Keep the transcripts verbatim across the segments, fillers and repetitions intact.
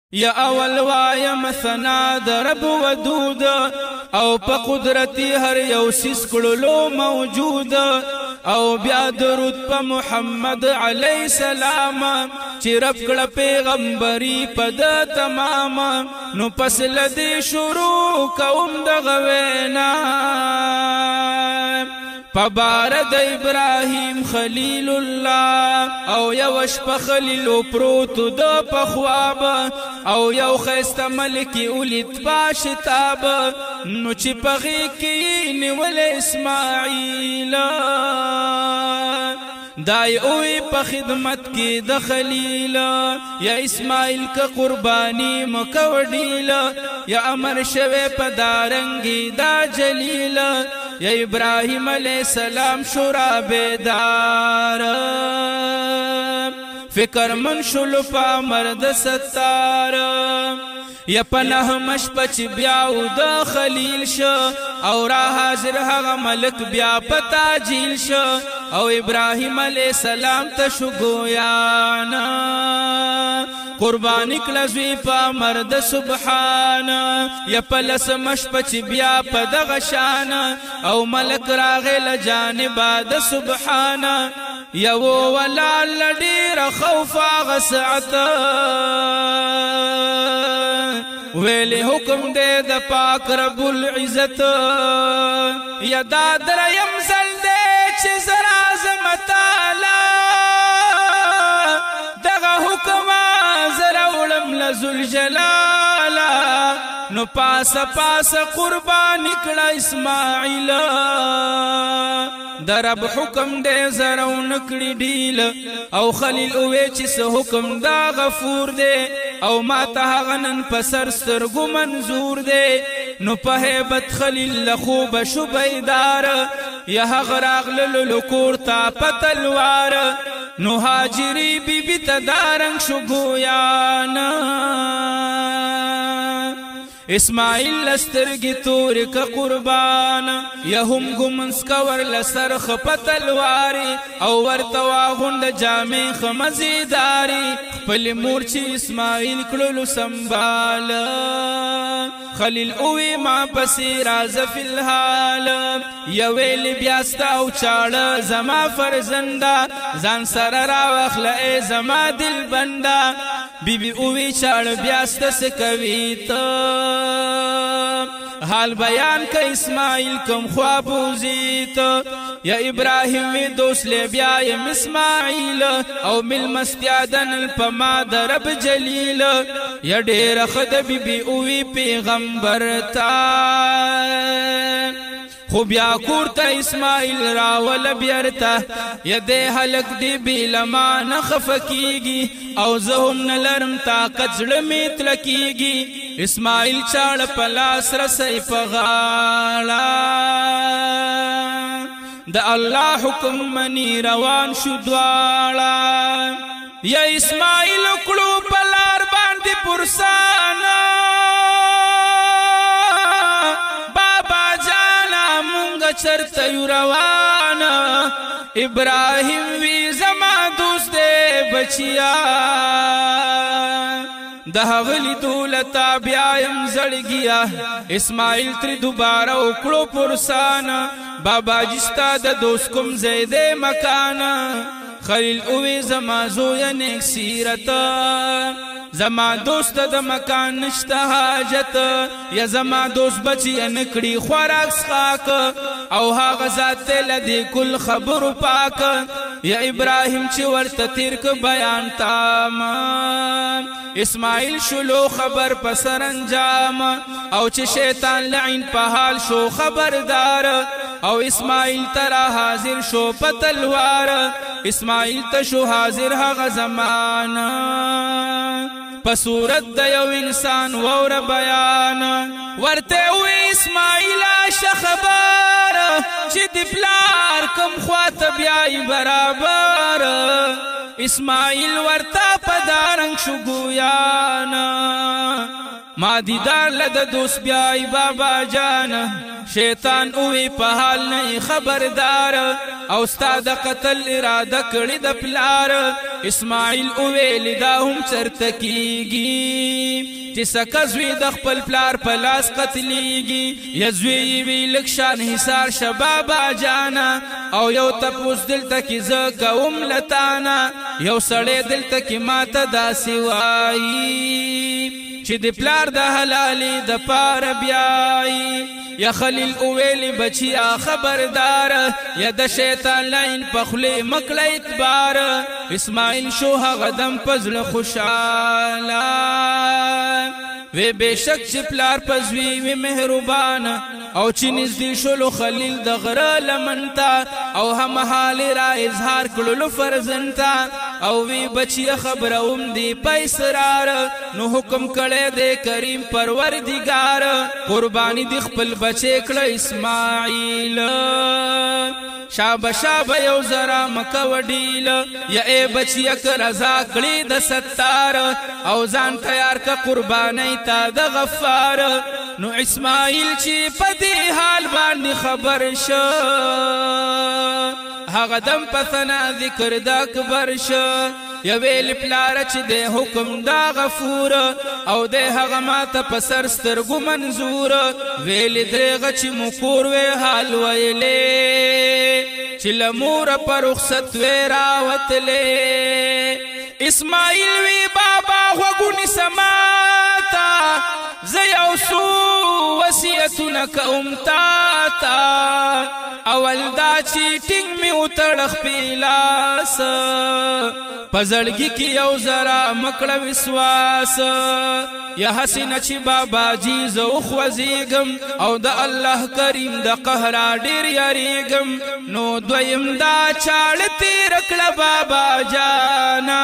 یا اول وایم ثنا د رب ودود او په قدرتي هر یو سیس کړلو موجود او بیا درود په محمد علی السلام چې رب کړه پیغمبري په د تمام نو پس لدی شروع کوم د غوینا پبارد ابراهیم خلیل الله او یوش په خلیل پروت د پخواب او یو خسته ملکی ولید پاشتاب نو چې پغی کې نیول اسماعیل دای اوی په خدمت کې د خلیل یا اسماعیل کا قربانی مکوډیل یا امر شوه په دارنګي دا جلیل یا ابراهیم علیہ السلام شورا بیدار فکر من شلو پا مرد ستار یا پناه مش پچ بیاو د خلیل شو او را حاضر هغه ملک بیا پتا جیل شو او ابراهیم علیہ السلام تشو گویانا قربانی کلزوی پا مرد سبحان یا پلس مش پچ بیا پا دغشان او ملک راغل جانبا د سبحان یو ولا لدیر خوفا غسعتا ویلی حکم دے دا پاک رب العزت یا دادر یمزل دے چی زرازمتالا دغا حکم زرولم لزل جلالا نو پاس پاس قربان نکڑا اسماعیل درب حکم دے زرو نکڑی ڈیل او خلیل اوے چس حکم دا غفور دے او ما تهغنن پسر سترگو منظور دے نو پہیبت خلیل لخوب شبیدار یا غراغ للکور تا پتلوار نو حاجری بی بی تدارنگ شگویانا اسماعیل لسترگی تور کا قربان یا هم گمنس کور لسرخ پتلواری او ورتوا غند جامع خمزیداری پل مورچی اسماعیل کلولو سنبال خلیل اوی ما پسی راز فی الحال یا ویل بیاستا او چاڑ زما فرزندا زان سر را وخلائے زما دل بندا بی بی اوی چاڑ بیاستا سکویتا حال بیان کا اسماعیل کم خواب وزیت یا ابراہیم وی دوست لے بیایم اسماعیل او مل مستیادن الپما درب جلیل یا دیر خد بی بی اوی پیغمبر تا خوب یا کورتا اسماعیل راول بیرتا یا دے حلق دی بیلما نخف کیگی او زہم نلرم طاقت زڑمیت لکیگی اسماعیل چاڑ پلاس رسی پغالا دا اللہ حکم منی روان شدوالا یا اسماعیل کلو پلار باندی پرسانا چرتا یو روانا ابراہیم وی زما دوست دے بچیا دہغلی دولتا بیایم زڑ گیا اسماعیل تری دوبارہ اکڑو پرسانا بابا جستا دا دوست کم زید مکانا خلیل اوی زما زویا نیک سیرتا زما دوست د مکان نشتا حاجت یا زما دوست بچی انکڑی خوراک سخاک او ها غزات لدی کل خبر پاک یا ابراہیم چی ورت تیرک بیان تام اسماعیل شلو خبر پسر انجام او چی شیطان لعین پہال شو خبردار او اسماعیل ترا حاضر شو پتلوار اسماعیل تشو حاضر ها زمان پسورت دا یو انسان وور بیان ورتے ہوئی اسماعیل شخبار چی دی پلار کم خوات بیائی برابر اسماعیل ورتا پدارنگ شگویانا ما دیدار لد دوست بیائی بابا جانا شیطان اوی په حال نه خبردار او ستا د قتل اراده کړې د پلار اسماعیل اوی دا هم چرته کیږي چې سکه زوی د خپل پلار په لاس قتلیږي یا زوی وی لږ شان حصار شه بابا جانا او یو تپوس دلته کې زه کوم لتانا یو سړی دلته کې ماته داسې وایي چې د پلار د حلالې د پاره بیایي یا خلیل اویلی بچیا خبردار یا د شیطان لاین پخلی مکل اعتبار اسماعیل شو هغه دم پزل خوشالا وی بشک چې پلار پزوی وی مهربان او چې نږدې شولو خلیل د غره لمن ته او هم حال را اظهار کړلو فرزند ته او وی بچی خبروم دی پیسرار نو حکم کړی دی کریم پروردگار قربانی دی خپل بچی کړه اسماعیل شابه شابه یو زرا مکه وډیل یا ای بچی ک رضا کړی د ستار او ځان تیار ک قربانی تا د غفار نو اسماعیل چې په دې حال باندې خبر شو هغه دم پسنا ذکر د اکبر شو یا ویل پلار چې د حکم دا غفور او د هغه ماته په سر سترګو منظور ویل درغه چې مکور وی حال ویلې چې لمور پر رخصت وی راوتلې اسماعیل وی بابا غوګونی سماتا زه یو څو وصیتونه کوم تا تا اول دا چې ټینګ مې وتړ خپل لاس په زړګي کې یو ذره مکړه وسواس یا حسینه چې بابا جی زه وخوځېږم او د الله کریم د قهر ډېر یریږم نو دویم دا چاړه تېر کړه بابا جانا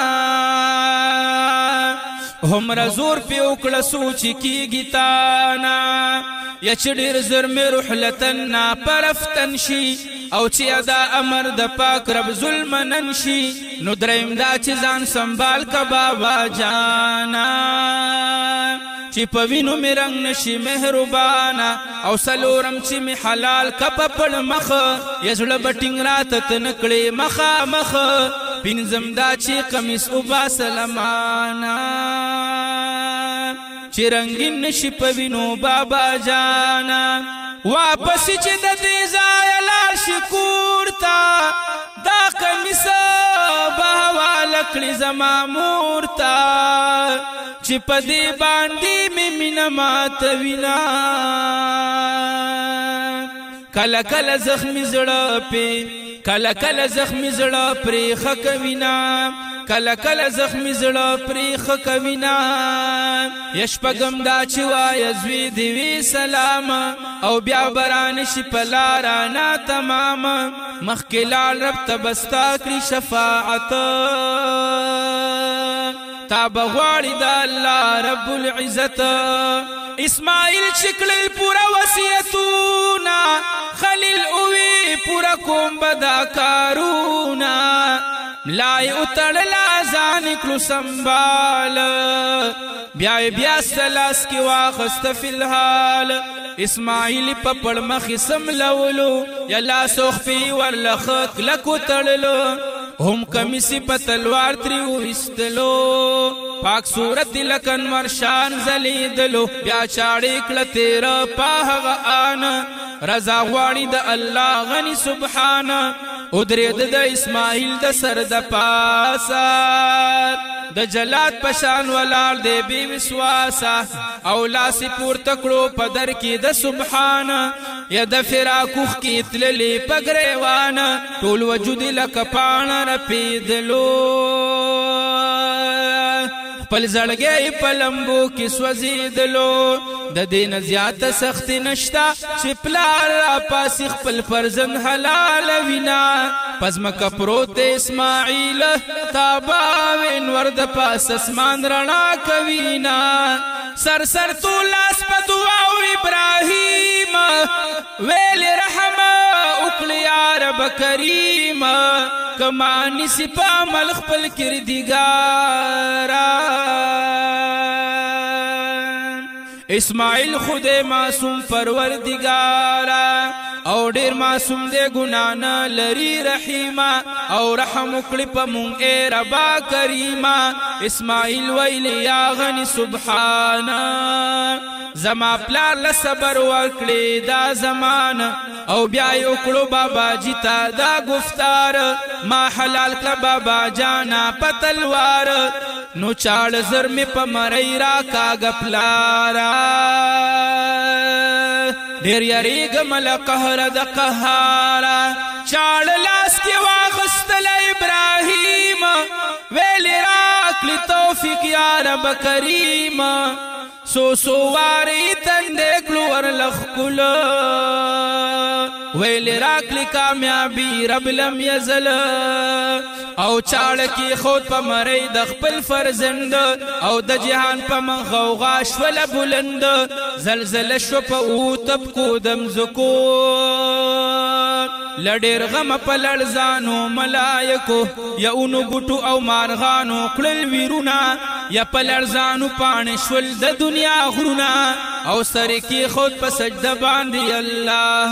همرا زور پی وکړه سوچ کیږي تانا یا چې ډېر زر مې رحلتن نا پرفتن شي او چې ادا امر د پاک رب ظلم نن شي نو دریم دا چې ځان سنبال کا بابا جانا چې په وینو مې رنګ نشي مهربانا او سلورم چې مې حلال کپ پړ مخ یا زړه بټینګ راته تنکړې مخا مخ پینځم دا چې قمیص وبا سلامانا چې رنگین نشي په وینو بابا جانا واپس چې د دې ځای لاړ شي کور ته دا قمیص به حواله کړي زما مور ته چې په دې باندې مې مینه ماتوینه کله کله زخمي زړه پې کله کله زخمي زړه پرې ښه کوینه کله کله زخمي زړه پرې ښه کوینه یا شپږم دا چې وایه زوی دې وي سلام او بیا به رانشي په لاره ناتمام مخکې لاړ رب ته به ستا کړي شفاعت تا به غواړي د الله رب العزت اسماعیل چې کړل پوره وصیتونه خلیل اوی پورا کوم بدا کارونا لای اتړلا ځان کړو سنبال بیا بیا سلاس کی واخست فی الحال اسماعیل په پړ مخ سملولو یا لاس خفي ورلخ کلکو تړلو هم کمیسی په تلوار تری وستلو پاک صورت لکن ورشان زلیدلو بیا چاړې کړه تیر په هغه آن رضا غواړي د الله غني سبحانه ادرید د اسماعیل د سر د پاسا د جلات پشان ولال دی بی وسواسا او لاس پور تکړو په در کې د سبحانه یا د فراقوخ کې تللی پګریوان ټول وجود لکه پاڼه رپیدلو خپل زړګی په لمبو کې سوځېدلو د دې نه زیاته سختي نشته چې پلار راپاسي خپل فرزند حلال وینا پزمکه پروت اسماعیل تابا وینور د پاس اسمان رڼا کوینا سر سر تو لاس په دعا او ابراهیم ویل رحم وکړه یا رب کریم کمانی سی په عمل خپل کردګارا اسماعیل خدای معصوم پروردگارا او ډیر معصوم دے گناہ نه لري رحیما او رحم وکړي په مونږ اے ربا کریما اسماعیل ویل یا غنی سبحانا زما پلار له صبر ورکړي دا زمان او بیا یو کړو بابا جیتا دا گفتار ما حلال کړه بابا جانا پتلوار نو چاړ زر می په مړی را کاګ پلارا ډیر یریګم له قهر د قهارا چاړ لاس کې واغستل ابراهیم ویل راکلی توفیق یا رب کریم سو سو واری تندې کلور لخکل ویل راکلی کامیابی رب لم یزل او چاړ کې خود په مړی د خپل فرزند او د جهان په مغوغا شول بلند زلزله شو په او تب کو دم زکو لډیر غم په لړزانو ملائکو یا اونو بوټو او مارغانو کړل ویرونا یا په لړزانو پانې شول د دنیا غرونا او سر کې خود په سجده باندې الله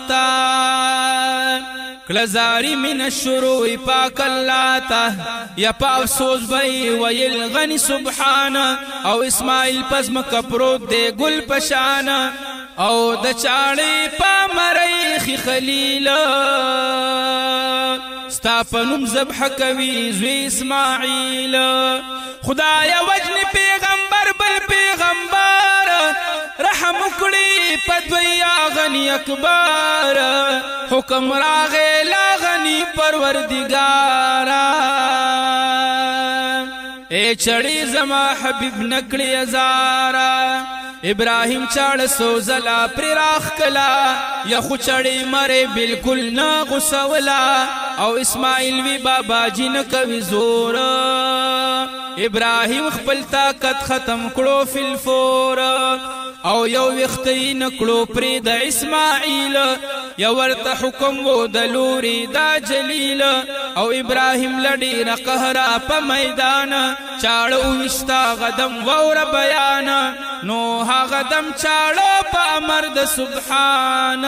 تعالی کلزاری من الشروع پاک اللہ تا یا پا افسوس بھئی ویل غنی سبحان او اسماعیل پزم کپروت دے گل پشان او د چاڑی پا مریخی خلیل ستا پنم زبح کوي زوی اسماعیل خدایا وجن پیغمبر بل پیغمبر رحم کړي پدویا غنی اکبر حکم راغې لا غنی پروردگارا اے چړی زما حبیب نکړي ازارا ابراہیم چاڑ سوزلا پر راخ کلا یا خو چڑی مرے بالکل نا غسولا او اسماعیل وی بابا جی نکوی زور ابراہیم خپل طاقت ختم کړو فی الفور او یو وختی نکړو پری د اسماعیل یا ورته حکم وو د لوري دا جلیل او ابراہیم لډی ر قهرا په میدان چاړو وشتا غدم وور بیان نو هغه دم چاړو په امر د سبحان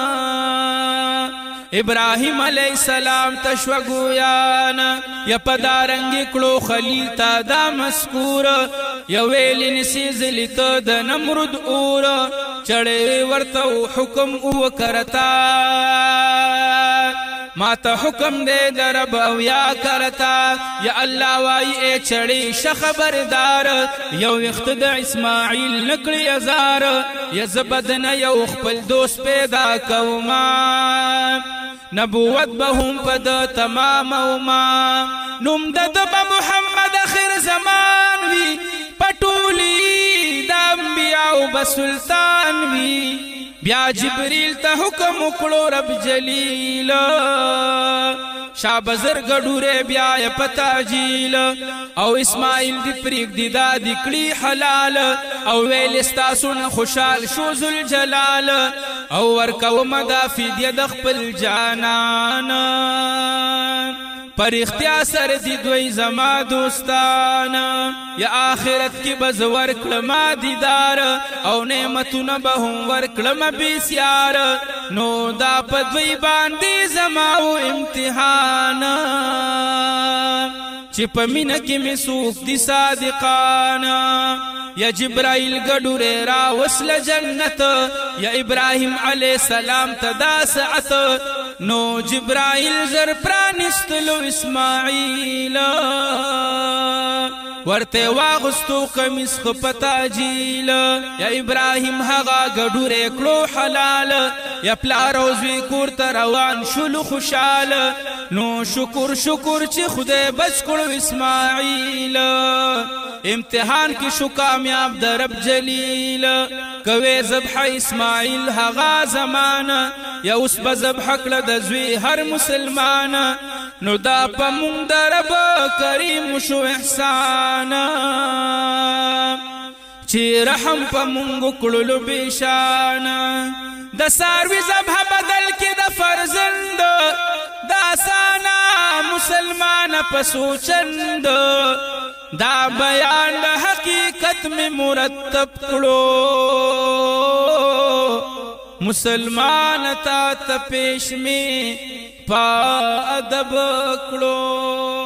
ابراہیم علیہ السلام تشو گویانا یا پدارنگ کلو خلیل تا دا مسکور یا ویلی نسیزلی تا دا نمرد اور چڑے ورتو حکم او کرتا ما تا حکم دے درب او یا کرتا یا اللہ وائی اے چڑی شخبردار یو اختد اسماعیل نکڑی ازار یا زبدن یو خپل دوست پیدا کوما نبوت بهم پد تمام اوما نم دد محمد اخر زمان وی پټولی د انبیاء بسلطان وی بیا جبریل ته حکم وکړو رب جلیل شاه بزر ګډوره بیا پتا جیل او اسماعیل دی پریک دی دا دی کړي حلال او ویل استاسون خوشحال شو ذل جلال او ورکو مدا فدیه د خپل جانان پر اختیار سر دی دوی زما دوستان یا آخرت کی بز ورکلم دیدار او نعمتونه به هم ورکلم بسیار نو دا پدوی باندې زما او امتحان چې په مینه کې می سوق دي صادقانا یا جبرائیل گډوره را وصل جنت یا ابراہیم علیہ السلام تدا سعت نو جبرائیل زر پرانستلو اسماعیل ورته واغستو قمیص خپتا جیل یا ابراہیم هغه گډوره کړو حلال یا پلارو زوی کور ته روان شلو خوشحال نو شکر شکر چې خدای بچ کړو اسماعیل امتحان کی شو کامیاب در رب جلیل کوي ذبح اسماعیل هغه زمانہ یا اوس به ذبح کړه د زوی هر مسلمان نو دا په مونږ د رب کریم شو احسان چې رحم په مونږ کړلو بشان د ساروی ذبح بدل کې د فرزند دا سانا مسلمان په سوچند دا بیان د حقیقت میں مرتب کړو مسلمان تا ته پیش میں پا ادب کړو